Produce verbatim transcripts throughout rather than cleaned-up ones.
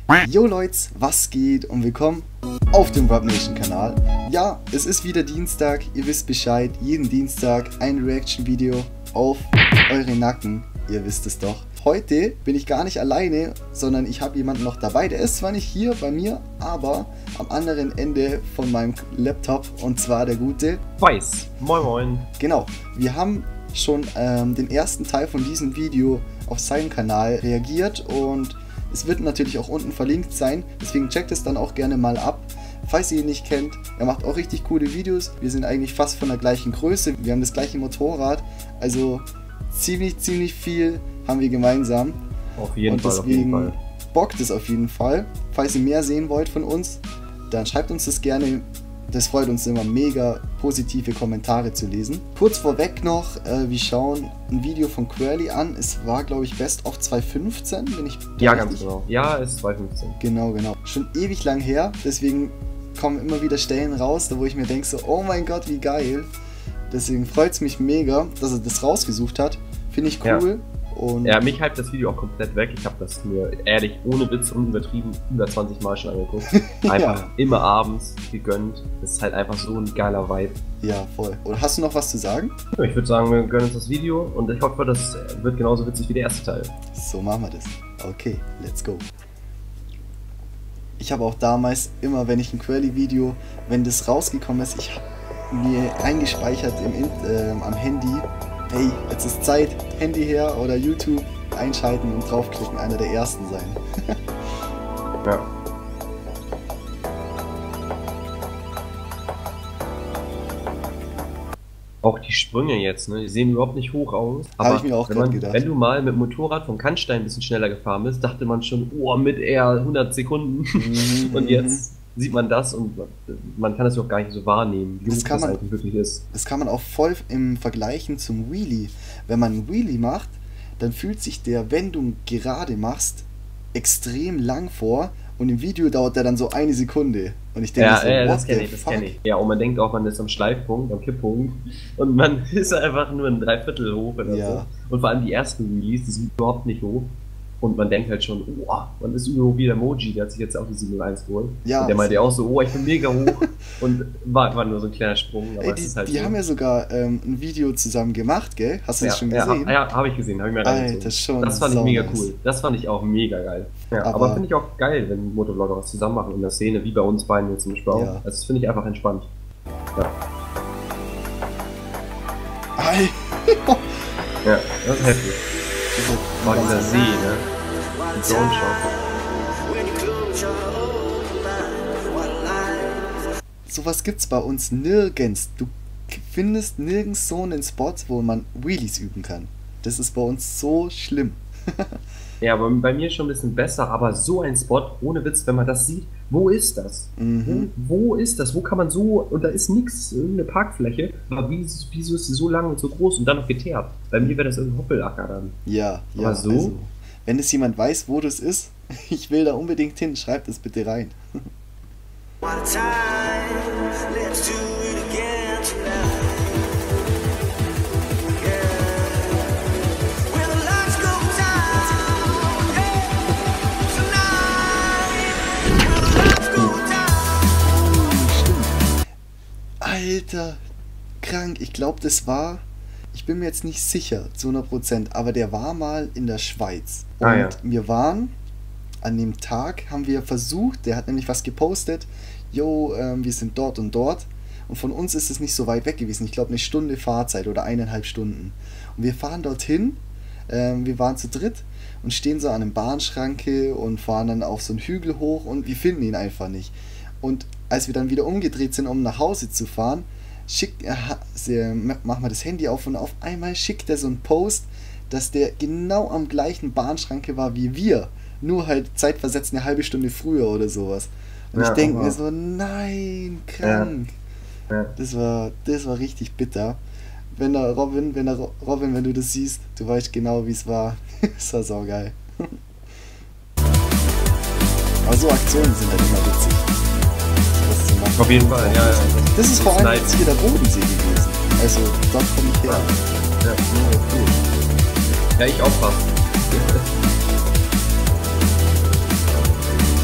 Yo Leute, was geht und willkommen auf dem Rap Nation Kanal. Ja, es ist wieder Dienstag, ihr wisst Bescheid, jeden Dienstag ein Reaction-Video auf eure Nacken, ihr wisst es doch. Heute bin ich gar nicht alleine, sondern ich habe jemanden noch dabei, der ist zwar nicht hier bei mir, aber am anderen Ende von meinem Laptop, und zwar der gute Weiß. Moin moin. Genau, wir haben schon ähm, den ersten Teil von diesem Video auf seinem Kanal reagiert und es wird natürlich auch unten verlinkt sein, deswegen checkt es dann auch gerne mal ab. Falls ihr ihn nicht kennt, er macht auch richtig coole Videos, wir sind eigentlich fast von der gleichen Größe, wir haben das gleiche Motorrad, also ziemlich, ziemlich viel haben wir gemeinsam. Auf jeden und Fall, auf jeden Fall. Bockt es auf jeden Fall. Falls ihr mehr sehen wollt von uns, dann schreibt uns das gerne. Das freut uns immer mega, positive Kommentare zu lesen. Kurz vorweg noch, äh, wir schauen ein Video von Querly an. Es war, glaube ich, Best of zwanzig fünfzehn, bin ich Ja, richtig? Ganz genau. Ja, es ist zwanzig fünfzehn. Genau, genau. Schon ewig lang her, deswegen kommen immer wieder Stellen raus, da wo ich mir denke so, oh mein Gott, wie geil. Deswegen freut es mich mega, dass er das rausgesucht hat. Finde ich cool. Ja. Und ja, mich hypt das Video auch komplett weg. Ich habe das mir ehrlich, ohne Witz und übertrieben, über zwanzig Mal schon angeguckt. Einfach ja. Immer abends gegönnt. Das ist halt einfach so ein geiler Vibe. Ja, voll. Oder hast du noch was zu sagen? Ja, ich würde sagen, wir gönnen uns das Video und ich hoffe, das wird genauso witzig wie der erste Teil. So machen wir das. Okay, let's go. Ich habe auch damals immer, wenn ich ein Querly-Video, wenn das rausgekommen ist, ich habe mir eingespeichert im, äh, am Handy, hey, jetzt ist Zeit, Handy her oder YouTube einschalten und draufklicken, einer der ersten sein. Ja. Auch die Sprünge jetzt, ne? Die sehen überhaupt nicht hoch aus. Aber Hab ich mir auch wenn, man, gedacht. wenn du mal mit dem Motorrad vom Kannstein ein bisschen schneller gefahren bist, dachte man schon, oh, mit eher hundert Sekunden. Mhm. Und jetzt sieht man das und man kann es auch gar nicht so wahrnehmen, wie das, kann das man, eigentlich wirklich ist. Das kann man auch voll im Vergleichen zum Wheelie. Wenn man einen Wheelie macht, dann fühlt sich der, wenn du gerade machst, extrem lang vor und im Video dauert der dann so eine Sekunde. Und ich denke ja, so, ja, das kenne ich, das kenne ich. Ja, und man denkt auch, man ist am Schleifpunkt, am Kipppunkt und man ist einfach nur ein Dreiviertel hoch oder ja. so. Und vor allem die ersten Wheelies, die sind überhaupt nicht hoch. Und man denkt halt schon, oh, man ist übrigens wie der Moji, der hat sich jetzt auch die sieben null eins geholt. Ja, und der meinte ja auch so, oh, ich bin mega hoch. Und war, war nur so ein kleiner Sprung. Aber ey, die es ist halt die so. haben ja sogar ähm, ein Video zusammen gemacht, gell? Hast du ja, das schon gesehen? Ja, ja habe ich gesehen, habe ich mir reingezogen. Alter, schon das fand ich mega nice. cool. Das fand ich auch mega geil. Ja, aber aber finde ich auch geil, wenn Motovlogger was zusammen machen in der Szene, wie bei uns beiden jetzt zum Beispiel auch. Ja. Also das finde ich einfach entspannt. Ja. Ei. Ja, das ist heftig. War dieser See, ne? Drone Shot. Sowas gibt's bei uns nirgends. Du findest nirgends so einen Spot, wo man Wheelies üben kann. Das ist bei uns so schlimm. Ja, aber bei mir schon ein bisschen besser, aber so ein Spot, ohne Witz, wenn man das sieht, wo ist das? Mhm. Wo, wo ist das? Wo kann man so, und da ist nichts, irgendeine Parkfläche, aber wieso, wieso ist sie so lang und so groß und dann noch geteert? Bei mir wäre das irgendein Hoppelacker dann. Ja, aber ja, so. Also, wenn es jemand weiß, wo das ist, ich will da unbedingt hin, schreibt es bitte rein. Alter, krank, ich glaube, das war, ich bin mir jetzt nicht sicher zu hundert Prozent, aber der war mal in der Schweiz. Und ah, ja. wir waren, an dem Tag haben wir versucht, der hat nämlich was gepostet, yo, ähm, wir sind dort und dort. Und von uns ist es nicht so weit weg gewesen, ich glaube eine Stunde Fahrzeit oder eineinhalb Stunden. Und wir fahren dorthin, ähm, wir waren zu dritt und stehen so an einem Bahnschranke und fahren dann auf so einen Hügel hoch und wir finden ihn einfach nicht. Und als wir dann wieder umgedreht sind, um nach Hause zu fahren, schickt er, mach mal das Handy auf und auf einmal schickt er so einen Post, dass der genau am gleichen Bahnschranke war wie wir, nur halt zeitversetzt eine halbe Stunde früher oder sowas. Und ja, ich denke mir so, nein, krank. Ja. Ja. Das war, das war richtig bitter. Wenn der Robin, wenn der Robin, wenn du das siehst, du weißt genau, wie es war. Das war saugeil. Aber so Aktionen sind halt immer witzig. Auf jeden Fall, ja, ja. Das, das ist vor allem jetzt hier der Bodensee gewesen. Also, dort komme ich her. Ja, ja, cool. Ja, ich auch fast.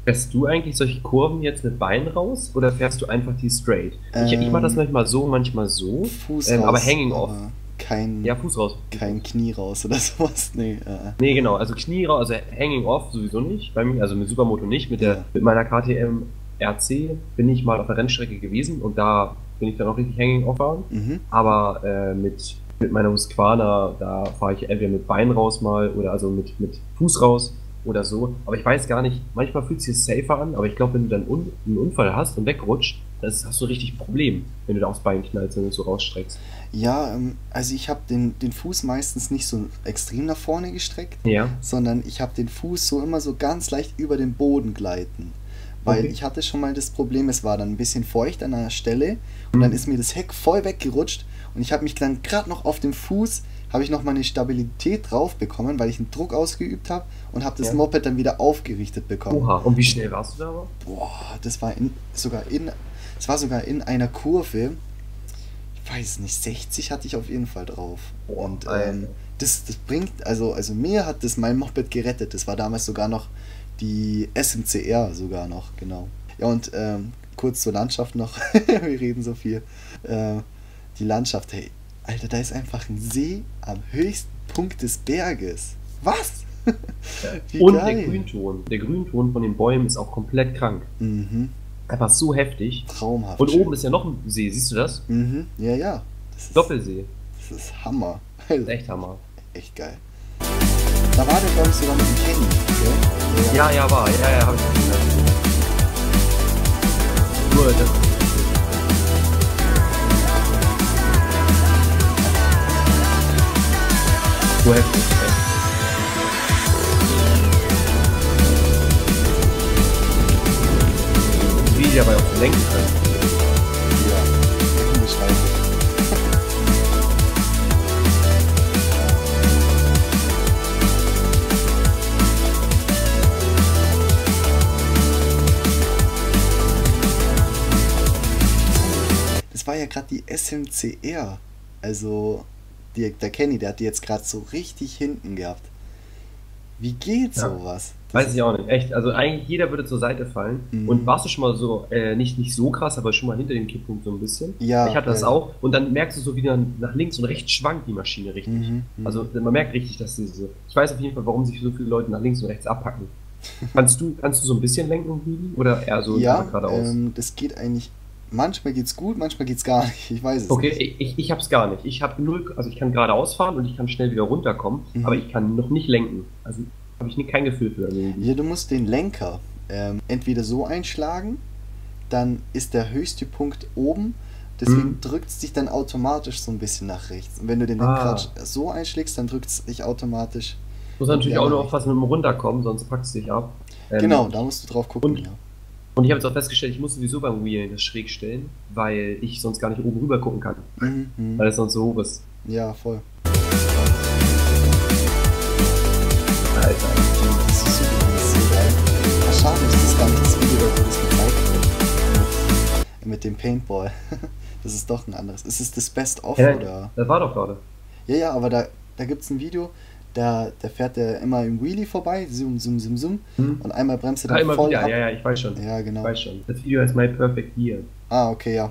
Fährst du eigentlich solche Kurven jetzt mit Beinen raus oder fährst du einfach die straight? Ich, ich mache das Ähm, manchmal so, manchmal so, Fuß ähm, aber raus, hanging off. aber kein, Ja, Fuß raus. kein Knie raus oder sowas. Nee, äh, Nee, genau, also Knie raus, also hanging off sowieso nicht, bei mir, also mit Supermoto nicht, mit der, ja. mit meiner K T M R C bin ich mal auf der Rennstrecke gewesen und da bin ich dann auch richtig hanging off fahren, Mhm. aber äh, mit, mit meiner Husqvarna, da fahre ich entweder mit Bein raus mal oder also mit, mit Fuß raus oder so, aber ich weiß gar nicht, manchmal fühlt es sich safer an, aber ich glaube, wenn du dann un einen Unfall hast und wegrutscht, dann ist- hast du richtig Problem, wenn du da aufs Bein knallst, wenn du es so rausstreckst. Ja, ähm, also ich habe den, den Fuß meistens nicht so extrem nach vorne gestreckt, Ja, sondern ich habe den Fuß so immer so ganz leicht über den Boden gleiten. Weil okay. ich hatte schon mal das Problem, es war dann ein bisschen feucht an einer Stelle und dann Hm. ist mir das Heck voll weggerutscht und ich habe mich dann gerade noch auf dem Fuß, habe ich noch mal eine Stabilität drauf bekommen, weil ich einen Druck ausgeübt habe und habe das Ja. Moped dann wieder aufgerichtet bekommen. Oha, und wie schnell warst du da aber? Boah, das war in, sogar in, es war sogar in einer Kurve, ich weiß nicht, sechzig hatte ich auf jeden Fall drauf. Boah, Und Alter. ähm, das, das bringt, also, also mir hat das mein Moped gerettet. Das war damals sogar noch die S M C R sogar noch, genau. Ja, und ähm, kurz zur Landschaft noch, wir reden so viel. Äh, die Landschaft, hey, Alter, da ist einfach ein See am höchsten Punkt des Berges. Was? Wie Und der geil. Grünton. Der Grünton von den Bäumen ist auch komplett krank. Mhm, Einfach so heftig. traumhaft. Und schön. oben ist ja noch ein See, siehst du das? Mhm, ja, ja. Das ist, Doppelsee. das ist Hammer. Das ist echt Hammer. Echt geil. Da war der, glaube ich, sogar mit dem Kenny, gell? Ja, ja, war. Ja, ja, hab ich gesehen. Nur das. So heftig. Ey. Wie die dabei auch so lenken können. Ja, unbeschreiblich. Das war ja gerade die S M C R. Also, die, der Kenny, der hat die jetzt gerade so richtig hinten gehabt. Wie geht Ja. sowas? Das Weiß ist- ich auch nicht. Echt. Also eigentlich jeder würde zur Seite fallen. Mhm. Und warst du schon mal so, äh, nicht, nicht so krass, aber schon mal hinter dem Kipppunkt so ein bisschen? Ja, Ich hatte das ja, ja. auch. Und dann merkst du so, wie dann nach links und rechts schwankt die Maschine richtig. Mhm, mhm. Also man merkt richtig, dass sie so. Ich weiß auf jeden Fall, warum sich so viele Leute nach links und rechts abpacken. Kannst du, kannst du so ein bisschen lenken und biegen? Oder eher so ja, geradeaus? ähm, das geht eigentlich. Manchmal geht's gut, manchmal geht's gar nicht. Ich weiß es Okay, nicht. ich, ich, ich hab's gar nicht. Ich habe null, also ich kann geradeaus fahren und ich kann schnell wieder runterkommen, Mhm. aber ich kann noch nicht lenken. Also habe ich nie, kein Gefühl für irgendwie. Ja, du musst den Lenker ähm, entweder so einschlagen, dann ist der höchste Punkt oben, deswegen Mhm. drückt es dich dann automatisch so ein bisschen nach rechts. Und wenn du den Ah. Lenkrad so einschlägst, dann drückt es dich automatisch. Muss natürlich Ja, auch nur richtig. aufpassen mit dem Runterkommen, sonst packst du dich ab. Ähm, Genau, da musst du drauf gucken, und- ja. Und ich habe jetzt auch festgestellt, ich muss sowieso beim Wheeling das schräg stellen, weil ich sonst gar nicht oben rüber gucken kann, Mhm, mhm. weil es sonst so hoch ist. Ja, voll. Alter. Das ist super, das ist so geil. Ach, schade, das ist gar nicht das Video, wo das gezeigt wird. Mit, mit dem Paintball. Das ist doch ein anderes. Ist es das Best-of Ja, oder? das war doch gerade. Ja, ja, aber da, da gibt es ein Video, da, da fährt der immer im Wheelie vorbei, zoom, zoom, zoom, zoom, Hm? und einmal bremst er Ja, dann immer voll wieder, ab. ja, ja, ich weiß schon. Ja, Ich genau. weiß schon. Das Video heißt My Perfect Year. Ah, okay, ja.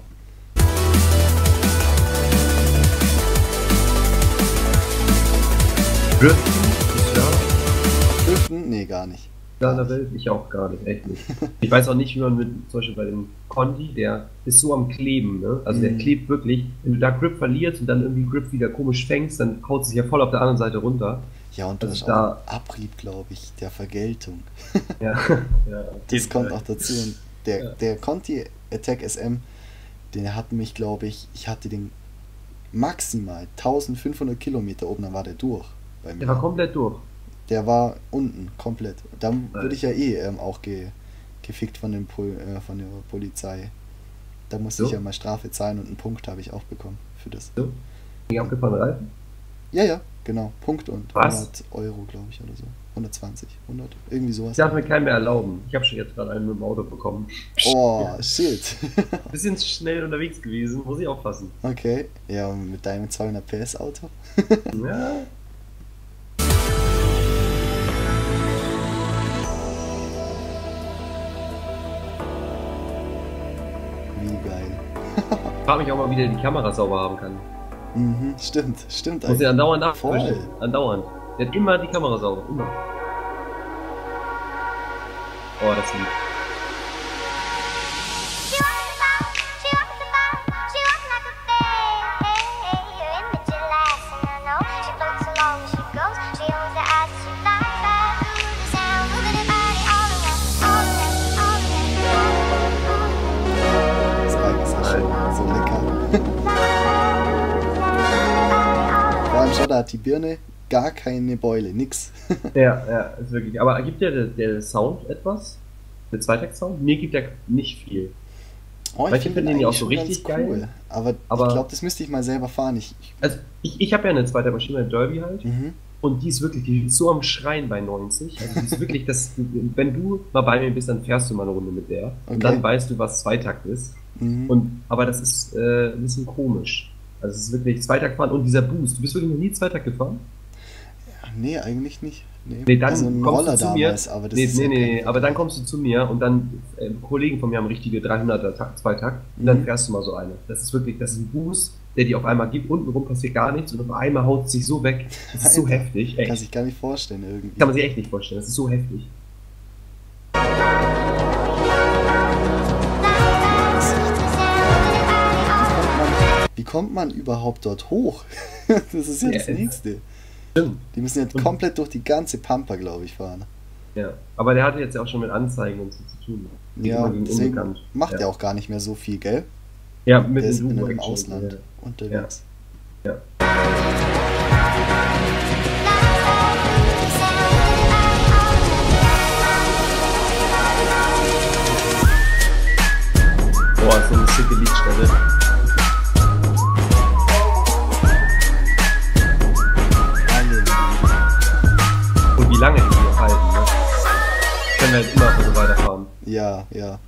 Driften? Bist du da? Driften? Nee, gar nicht. Da in der Welt? Ich auch gar nicht, echt nicht. Ich weiß auch nicht, wie man mit, zum Beispiel bei dem Conti, der ist so am Kleben, ne? Also der Mhm. klebt wirklich. Wenn du da Grip verlierst und dann irgendwie Grip wieder komisch fängst, dann haut es sich ja voll auf der anderen Seite runter. Ja, und du Also hast da- auch einen Abrieb, glaube ich, der Vergeltung. Ja, ja auf Das jeden kommt Fall. auch dazu. Und der, Ja. der Conti Attack S M, der hat mich, glaube ich, ich hatte den maximal eintausendfünfhundert Kilometer oben, dann war der durch bei mir. Der war komplett durch. Der war unten, komplett. Da Nice. wurde ich ja eh ähm, auch ge, gefickt von, dem Pol, äh, von der Polizei. Da musste So? ich ja mal Strafe zahlen und einen Punkt habe ich auch bekommen für das. So. Gegen abgefahrene Reifen? Ja, ja, genau. Punkt und Was? hundert Euro, glaube ich, oder so. hundertzwanzig, hundert, irgendwie sowas. Ich darf mir keinen mehr erlauben. Ich habe schon jetzt gerade einen mit dem Auto bekommen. Oh, shit. Bisschen zu schnell unterwegs gewesen, muss ich aufpassen. Okay, ja, mit deinem zweihundert P S Auto. Ja. wie geil. Ich frage mich auch mal, wie der die Kamera sauber haben kann. Mhm, stimmt, stimmt. Muss ja andauernd Voll. abwischen. Andauernd. Der hat immer die Kamera sauber. Immer. Oh, das Lied. Das Eis ist ja schon so lecker. Vor allem schon, da hat die Birne gar keine Beule, nix. Ja, ja, ist wirklich. Aber gibt ja der, der Sound etwas? Der Zweitakt-Sound? Mir gibt der nicht viel. Oh, ich Manche finde finden den den ja auch eigentlich so schon richtig ganz geil. cool. Aber, Aber- ich glaube, das müsste ich mal selber fahren. Ich, ich, Also, ich, ich habe ja eine zweite Maschine, eine Derby halt. mhm. Und die ist wirklich, die ist so am Schreien bei neunzig. Also, die ist wirklich, das, wenn du mal bei mir bist, dann fährst du mal eine Runde mit der. Und Okay. dann weißt du, was Zweitakt ist. Mhm. Und, aber das ist äh, ein bisschen komisch. Also, es ist wirklich Zweitakt fahren und dieser Boost. Du bist wirklich noch nie Zweitakt gefahren? Nee, eigentlich nicht. Nee, Nee, dann also ein kommst Roller du zu mir. damals, aber das nee, ist nee, ja nee, kein- aber dann kommst du zu mir und dann, äh, Kollegen von mir haben richtige dreihunderter Takt, Zweitakt, und dann Mhm. fährst du mal so eine. Das ist wirklich, das ist ein Boost, der dir auf einmal gibt, untenrum passiert gar nichts und auf einmal haut es sich so weg. Das ist so Alter, heftig, Kann echt. sich gar nicht vorstellen irgendwie. Kann man sich echt nicht vorstellen, das ist so heftig. Wie kommt man überhaupt dort hoch? Das ist ja Ja, das es- Nächste. Stimmt. Die müssen jetzt Und- komplett durch die ganze Pampa, glaube ich, fahren. Ja. Aber der hatte jetzt ja auch schon mit Anzeigen und so zu tun. Geht Ja, immer gegen deswegen Unbekannt. macht ja. er auch gar nicht mehr so viel, gell? Ja, mit Der ist dem in Duo einem Action, Ausland ja. unterwegs. Ja. Boah, ist so eine sicke Liedstelle. Alle. Und wie lange die hier halten, ne? Können wir halt immer so weiterfahren. Ja, ja.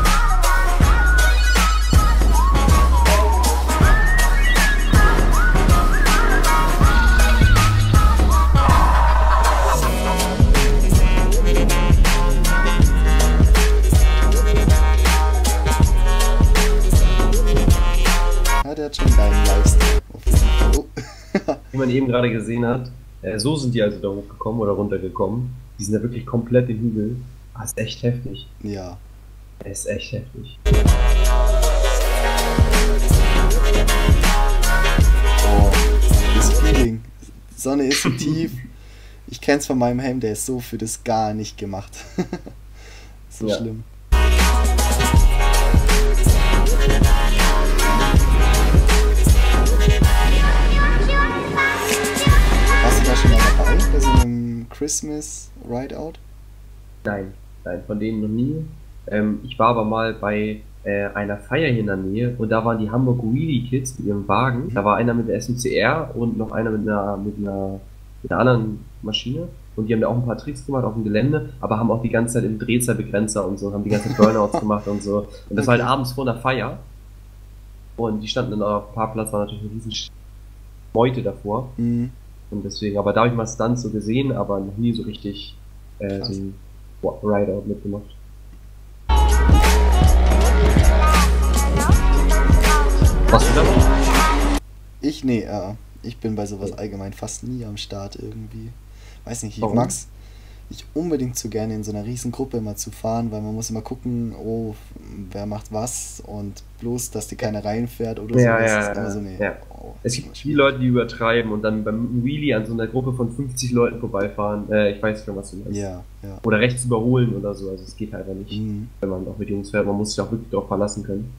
Ja, der hat schon einen geilen Lifestyle. Auf jeden Fall. Oh. Wie man eben gerade gesehen hat, äh, so sind die also da hochgekommen oder runtergekommen. Die sind ja wirklich komplett im Hügel. Ah, ist echt heftig. Ja. Ist echt heftig. Oh, das Feeling. Die Sonne ist so tief. Ich kenn's von meinem Helm, der ist so für das gar nicht gemacht. So Ja. schlimm. Warst du da schon mal dabei bei so einem Christmas Rideout? Nein, nein, von denen noch nie. Ähm, ich war aber mal bei äh, einer Feier hier in der Nähe und da waren die Hamburg Wheelie Kids mit ihrem Wagen. Da war einer mit der S M C R und noch einer mit einer, mit einer, mit einer anderen Maschine. Und die haben da auch ein paar Tricks gemacht auf dem Gelände, aber haben auch die ganze Zeit im Drehzahlbegrenzer und so, haben die ganze Zeit Burnouts gemacht und so. Und das war halt Okay. abends vor einer Feier. Und die standen dann auf dem Parkplatz, war natürlich eine riesen Meute davor. Mhm. Und deswegen, aber da habe ich mal Stunts so gesehen, aber noch nie so richtig äh, so ein Rideout mitgemacht. Warst du da noch? Ich, nee, äh, ich bin bei sowas allgemein fast nie am Start irgendwie. Weiß nicht, ich Warum? mag's nicht unbedingt so gerne in so einer riesen Gruppe immer zu fahren, weil man muss immer gucken, oh, wer macht was und bloß, dass die keiner reinfährt oder Ja, so. Das ja, ist immer ja, so, nee. ja. Oh, Es das ist gibt immer viele Leute, die übertreiben und dann beim Wheelie an so einer Gruppe von fünfzig Leuten vorbeifahren. Äh, ich weiß schon, was du meinst. Ja, ja. Oder rechts überholen oder so. Also es geht halt einfach nicht, Mhm. wenn man auch mit Jungs fährt. Man muss sich auch wirklich darauf verlassen können.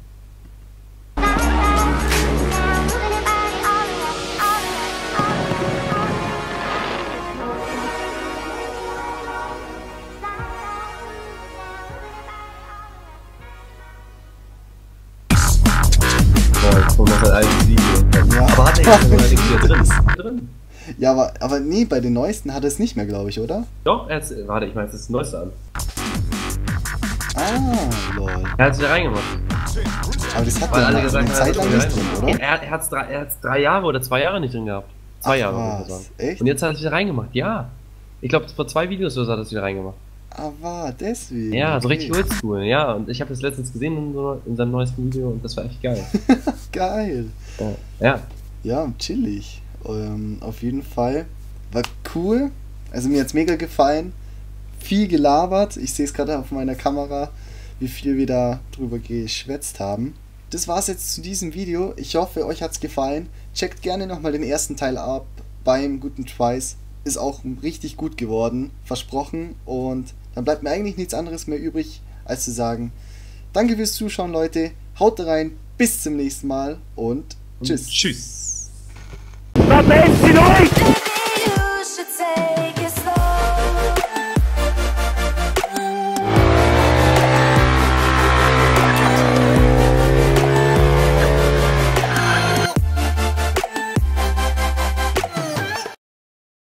Boah, jetzt kommt noch ein altes Video. Ja. Aber hat er jetzt noch nichts wieder drin? drin? Ja, aber, aber nee, bei den neuesten hat er es nicht mehr, glaube ich, oder? Doch, er hat's, warte, ich meine, das ist das Neueste an. Ah, lol. Er hat es wieder reingemacht. Aber das hat Weil er alle eine gesagt haben, Zeit lang er nicht hat's drin, wieder oder? reingemacht. Er, er hat es drei, er hat's drei Jahre oder zwei Jahre nicht drin gehabt. Zwei Ach Jahre, würde ich was, sagen. echt? Und jetzt hat er es wieder reingemacht, ja. Ich glaube, vor zwei Videos oder so hat er es wieder reingemacht. Aber deswegen. Ja, so okay. richtig oldschool, ja. Und ich habe das letztens gesehen in, so, in seinem neuesten Video und das war echt geil. Geil. Ja. Ja, Ja, chillig. Ähm, auf jeden Fall. War cool. Also mir hat's mega gefallen. Viel gelabert. Ich sehe es gerade auf meiner Kamera, wie viel wir da drüber geschwätzt haben. Das war's jetzt zu diesem Video. Ich hoffe, euch hat's gefallen. Checkt gerne nochmal den ersten Teil ab beim guten Twice. Ist auch richtig gut geworden, versprochen. Und dann bleibt mir eigentlich nichts anderes mehr übrig, als zu sagen, danke fürs Zuschauen, Leute. Haut rein, bis zum nächsten Mal und tschüss. Tschüss. Was ist denn euch?